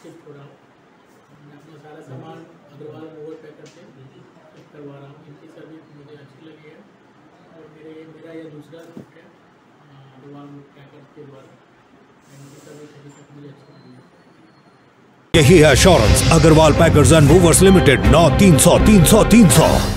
Shift हो रहा हूँ। मैं अपना सारा सामान अग्रवाल मूवर पैकर से शिफ्ट करवा रहा हूँ। इनकी सर्विस मुझे अच्छी लगी है और मेरा यह दूसरा शिफ्ट है अग्रवाल मूवर पैकर के द्वारा। इनकी सर्विस अभी तक मुझे अच्छी लगी है। यही है assurance Agarwal packers and movers limited 9 300 300 300।